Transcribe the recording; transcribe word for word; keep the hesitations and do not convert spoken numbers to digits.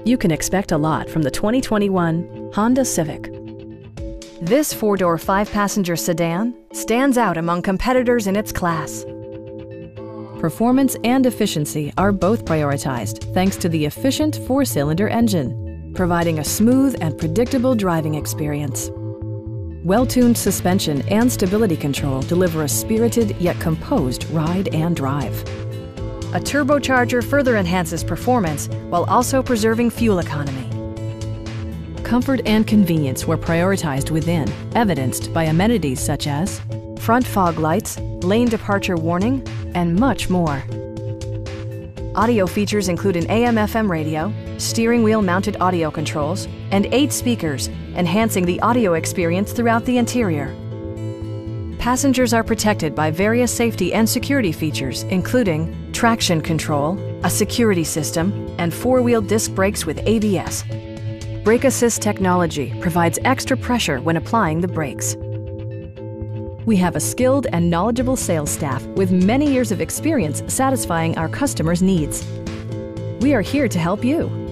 You can expect a lot from the twenty twenty-one Honda Civic. This four-door, five-passenger sedan stands out among competitors in its class. Performance and efficiency are both prioritized thanks to the efficient four-cylinder engine, providing a smooth and predictable driving experience. Well-tuned suspension and stability control deliver a spirited yet composed ride and drive. A turbocharger further enhances performance while also preserving fuel economy. Comfort and convenience were prioritized within, evidenced by amenities such as front fog lights, lane departure warning, and much more. Audio features include an A M F M radio, steering wheel mounted audio controls, and eight speakers, enhancing the audio experience throughout the interior. Passengers are protected by various safety and security features, including traction control, a security system, and four-wheel disc brakes with A B S. Brake Assist technology provides extra pressure when applying the brakes. We have a skilled and knowledgeable sales staff with many years of experience satisfying our customers' needs. We are here to help you.